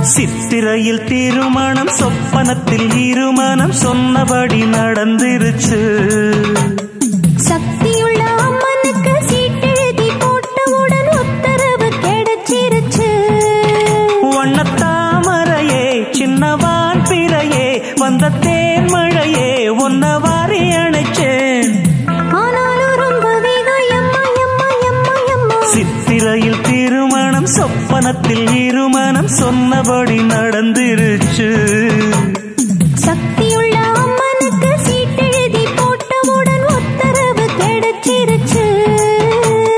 சித்திரையில் திருமணம் சொப்பனத்தில் இருமணம் சொன்னபடி நடந்துருச்சு. சக்தியுள்ள அம்மனுக்கு சீட்டெழுதி போட்டவுடன் உத்தரவு கிடைச்சிருச்சு. வண்ணத்தாமரையே சின்னவான் பிறையே வந்த தேன்மழையே உன்ன வாரி அணைச்சேன். ஆனாலும் ரொம்ப வேகம் சித்திரையில் திருமணம் சொப்பனத்தில் இருமணம் சொன்னபடி நடந்துருச்சு.